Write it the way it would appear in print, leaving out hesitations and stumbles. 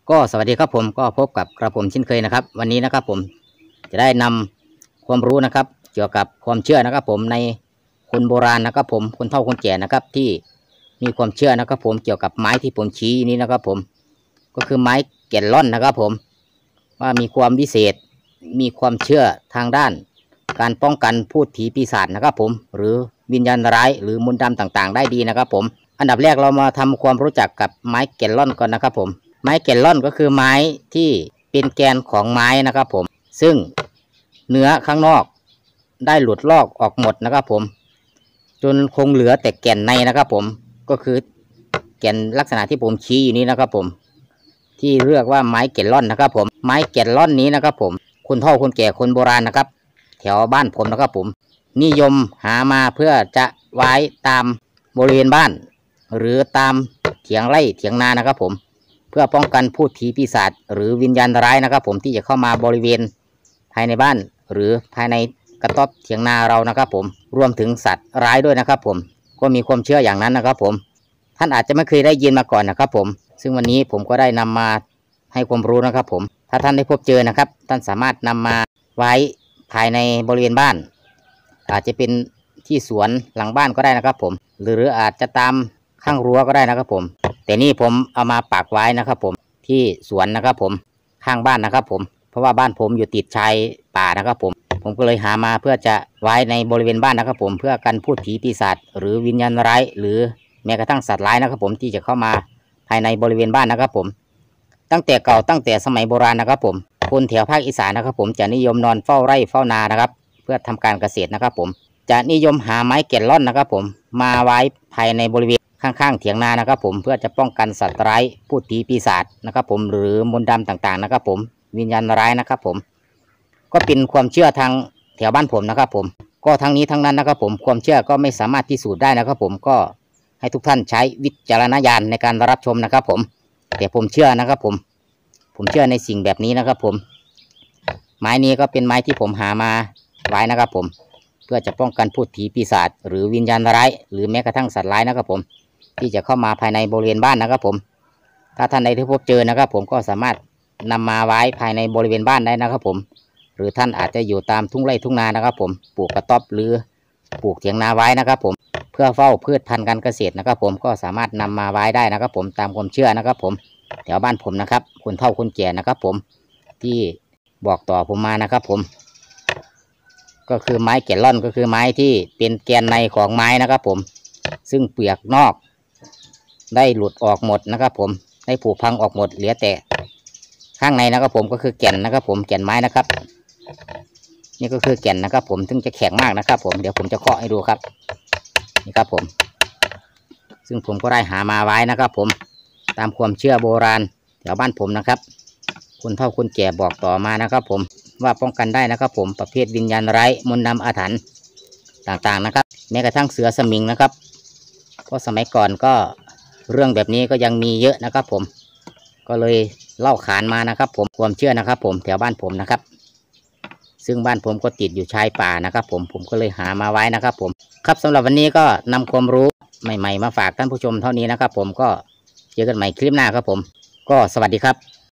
ก็สวัสดีครับผมก็พบกับกระผมเช่นเคยนะครับวันนี้นะครับผมจะได้นำความรู้นะครับเกี่ยวกับความเชื่อนะครับผมในคนโบราณนะครับผมคนเฒ่าคนแก่นะครับที่มีความเชื่อนะครับผมเกี่ยวกับไม้ที่ผมชี้นี้นะครับผมก็คือไม้แก่นล่อนนะครับผมว่ามีความวิเศษมีความเชื่อทางด้านการป้องกันพูดผีปีศาจนะครับผมหรือวิญญาณร้ายหรือมนต์ดำต่างๆได้ดีนะครับผมอันดับแรกเรามาทำความรู้จักกับไม้แก่นล่อนก่อนนะครับผมไม้แก่นล่อนก็คือไม้ที่เป็นแกนของไม้นะครับผมซึ่งเนื้อข้างนอกได้หลุดลอกออกหมดนะครับผมจนคงเหลือแต่แก่นในนะครับผมก็คือแก่นลักษณะที่ผมชี้อยู่นี้นะครับผมที่เรียกว่าไม้แก่นล่อนนะครับผมไม้แก่นล่อนนี้นะครับผมคนเฒ่าคนแก่คนโบราณนะครับแถวบ้านผมนะครับผมนิยมหามาเพื่อจะไว้ตามบริเวณบ้านหรือตามเถียงไร่เถียงนานะครับผมเพื่อป้องกันพูดผีปีศาจหรือวิญญาณร้ายนะครับผมที่จะเข้ามาบริเวณภายในบ้านหรือภายในกระต๊อบเถียงนาเรานะครับผมรวมถึงสัตว์ร้ายด้วยนะครับผมก็มีความเชื่ออย่างนั้นนะครับผมท่านอาจจะไม่เคยได้ยินมาก่อนนะครับผมซึ่งวันนี้ผมก็ได้นำมาให้ความรู้นะครับผมถ้าท่านได้พบเจอนะครับท่านสามารถนำมาไว้ภายในบริเวณบ้านอาจจะเป็นที่สวนหลังบ้านก็ได้นะครับผมหรืออาจจะตามข้างรั้วก็ได้นะครับผมแต่นี่ผมเอามาปักไว้นะครับผมที่สวนนะครับผมข้างบ้านนะครับผมเพราะว่าบ้านผมอยู่ติดชายป่านะครับผมก็เลยหามาเพื่อจะไว้ในบริเวณบ้านนะครับผมเพื่อกันพูดผีปีศาจหรือวิญญาณร้ายหรือแม้กระทั่งสัตว์ร้ายนะครับผมที่จะเข้ามาภายในบริเวณบ้านนะครับผมตั้งแต่เก่าตั้งแต่สมัยโบราณนะครับผมคนแถวภาคอีสานนะครับผมจะนิยมนอนเฝ้าไร่เฝ้านานะครับเพื่อทำการเกษตรนะครับผมจะนิยมหาไม้แก่นล่อนนะครับผมมาไว้ภายในบริเวณข้างๆเถียงนานะครับผมเพื่อจะป้องกันสัตว์ร้ายพูดผีปีศาจนะครับผมหรือมนต์ดำต่างๆนะครับผมวิญญาณร้ายนะครับผมก็เป็นความเชื่อทางแถวบ้านผมนะครับผมก็ทั้งนี้ทั้งนั้นนะครับผมความเชื่อก็ไม่สามารถพิสูจน์ได้นะครับผมก็ให้ทุกท่านใช้วิจารณญาณในการรับชมนะครับผมแต่ผมเชื่อนะครับผมเชื่อในสิ่งแบบนี้นะครับผมไม้นี้ก็เป็นไม้ที่ผมหามาไว้นะครับผมเพื่อจะป้องกันพูดผีปีศาจหรือวิญญาณร้ายหรือแม้กระทั่งสัตว์ร้ายนะครับผมที่จะเข้ามาภายในบริเวณบ้านนะครับผมถ้าท่านใดที่พบเจอนะครับผมก็สามารถนำมาไว้ภายในบริเวณบ้านได้นะครับผมหรือท่านอาจจะอยู่ตามทุ่งไร่ทุ่งนานะครับผมปลูกกระต๊อบหรือปลูกเถียงนาไว้นะครับผมเพื่อเฝ้าพืชพันธุ์การเกษตรนะครับผมก็สามารถนำมาไว้ได้นะครับผมตามความเชื่อนะครับผมแถวบ้านผมนะครับคนเฒ่าคนแก่นะครับผมที่บอกต่อผมมานะครับผมก็คือไม้แก่นล่อนก็คือไม้ที่เป็นแกนในของไม้นะครับผมซึ่งเปลือกนอกได้หลุดออกหมดนะครับผมได้ผุพังออกหมดเหลือแต่ข้างในนะครับผมก็คือแก่นนะครับผมแก่นไม้นะครับนี่ก็คือแก่นนะครับผมซึ่งจะแข็งมากนะครับผมเดี๋ยวผมจะเคาะให้ดูครับนี่ครับผมซึ่งผมก็ได้หามาไว้นะครับผมตามความเชื่อโบราณแถวบ้านผมนะครับคนเฒ่าคนแก่บอกต่อมานะครับผมว่าป้องกันได้นะครับผมประเภทวิญญาณร้ายมนต์ดำอาถรรพ์ต่างๆนะครับแม้กระทั่งเสือสมิงนะครับเพราะสมัยก่อนก็เรื่องแบบนี้ก็ยังมีเยอะนะครับผมก็เลยเล่าขานมานะครับผมความเชื่อนะครับผมแถวบ้านผมนะครับซึ่งบ้านผมก็ติดอยู่ชายป่านะครับผมก็เลยหามาไว้นะครับผมครับสำหรับวันนี้ก็นำความรู้ใหม่ๆมาฝากท่านผู้ชมเท่านี้นะครับผมก็เจอกันใหม่คลิปหน้าครับผมก็สวัสดีครับ